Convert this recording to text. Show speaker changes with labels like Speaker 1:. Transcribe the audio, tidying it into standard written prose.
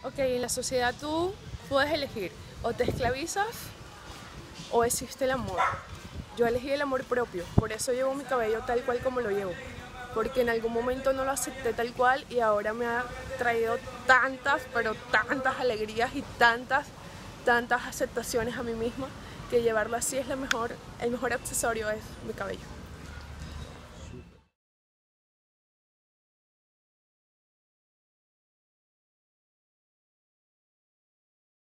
Speaker 1: Ok, en la sociedad tú puedes elegir, o te esclavizas o existe el amor. Yo elegí el amor propio, por eso llevo mi cabello tal cual como lo llevo, porque en algún momento no lo acepté tal cual y ahora me ha traído tantas, pero tantas alegrías y tantas aceptaciones a mí misma, que llevarlo así es el mejor accesorio es mi cabello.